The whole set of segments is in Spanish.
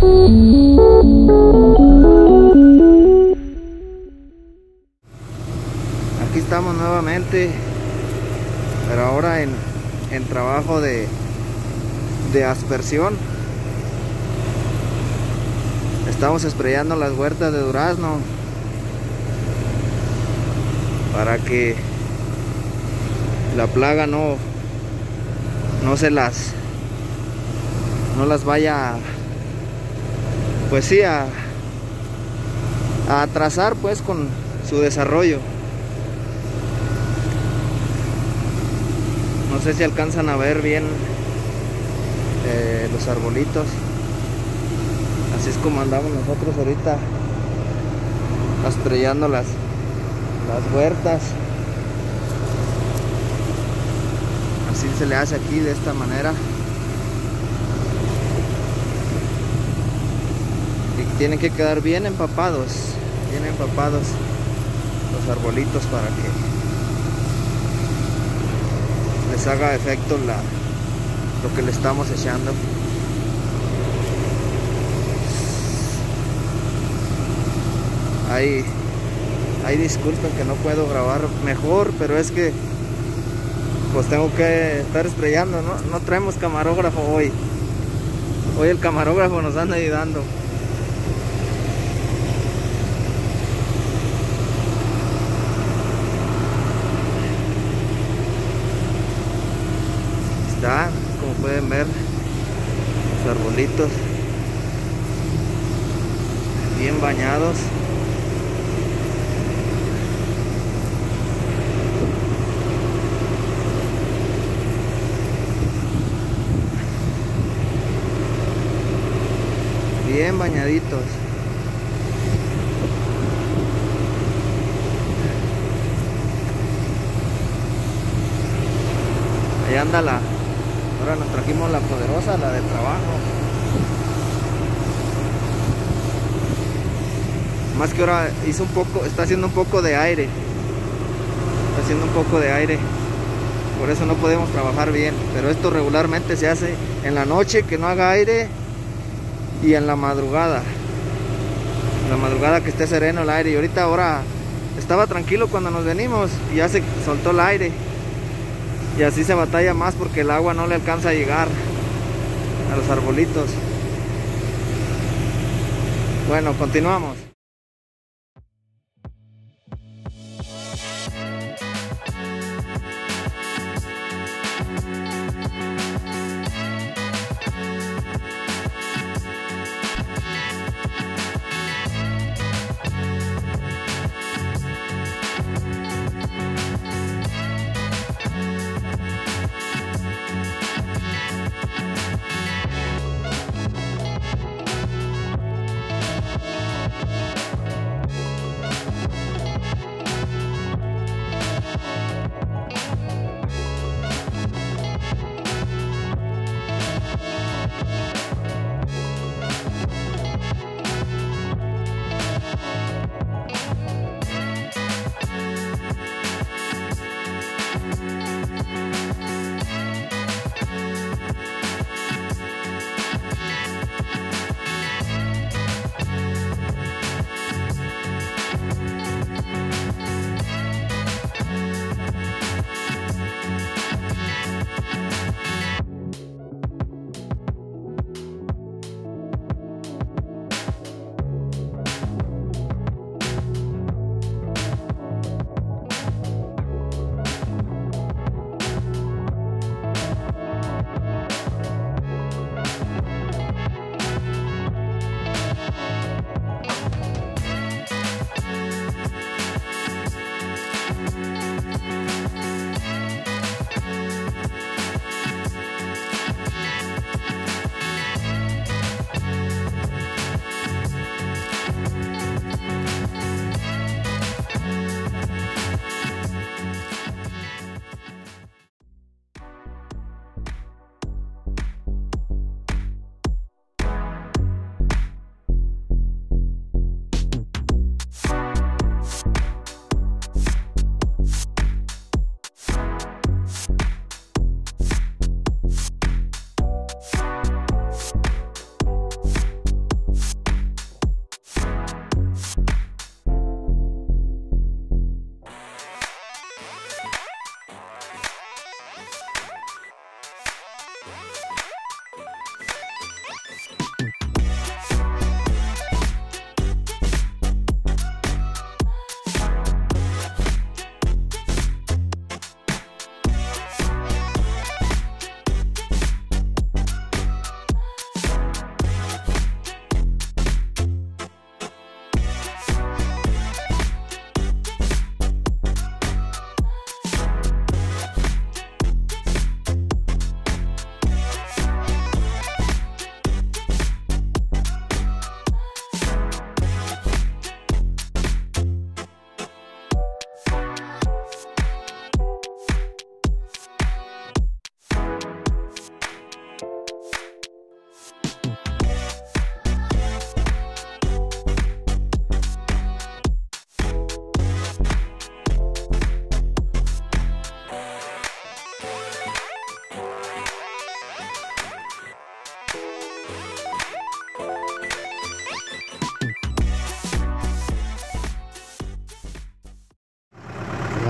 Aquí estamos nuevamente, pero ahora en trabajo de aspersión. Estamos sprayando las huertas de durazno para que la plaga no las vaya, pues sí, a atrasar pues con su desarrollo. No sé si alcanzan a ver bien los arbolitos. Así es como andamos nosotros ahorita, estrellando las huertas. Así se le hace aquí, de esta manera. Y tienen que quedar bien empapados los arbolitos para que les haga efecto lo que le estamos echando. Ahí disculpen que no puedo grabar mejor, pero es que pues tengo que estar sprayando, no traemos camarógrafo hoy. Hoy el camarógrafo nos anda ayudando. Está, como pueden ver, los arbolitos bien bañados. Bien bañaditos. Ahí anda ahora nos trajimos la poderosa, la de trabajo. Más que ahora está haciendo un poco de aire. Por eso no podemos trabajar bien. Pero esto regularmente se hace en la noche, que no haga aire. Y en la madrugada. Que esté sereno el aire. Y ahora estaba tranquilo cuando nos venimos y ya se soltó el aire. Y así se batalla más porque el agua no le alcanza a llegar a los arbolitos. Bueno, continuamos.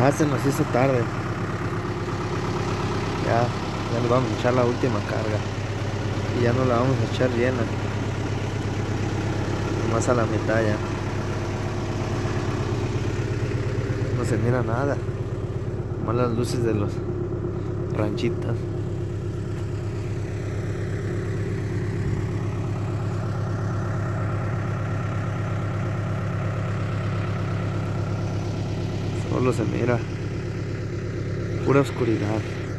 Ya se nos hizo tarde. Ya le vamos a echar la última carga. Y ya no la vamos a echar llena. Nomás a la mitad ya. No se mira nada. Nomás las luces de los ranchitas. Solo se mira pura oscuridad.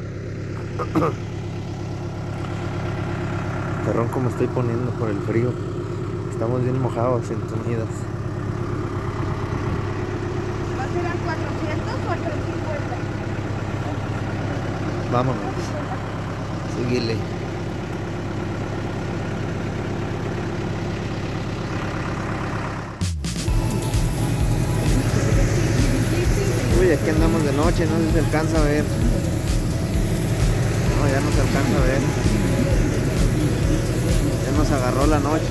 Terrón como estoy poniendo por el frío. Estamos bien mojados, entumidas. ¿Va a ser a 400 o a 350? Vámonos. Síguele. Uy, aquí andamos de noche, no sé si se alcanza a ver. No, ya no se alcanza a ver. Ya nos agarró la noche.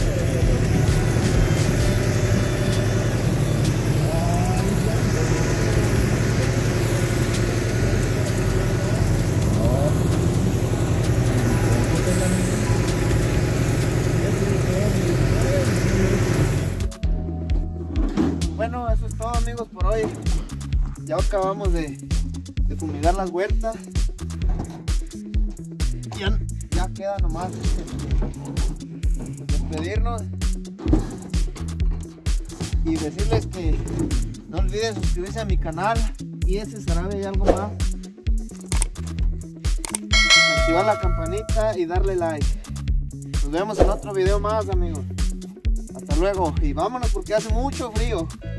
Bueno, eso es todo, amigos, por hoy. Ya acabamos de fumigar las huertas. Ya queda nomás despedirnos y decirles que no olviden suscribirse a mi canal y ese Sarabe y algo más, activar la campanita y darle like. Nos vemos en otro video más, amigos. Hasta luego y vámonos porque hace mucho frío.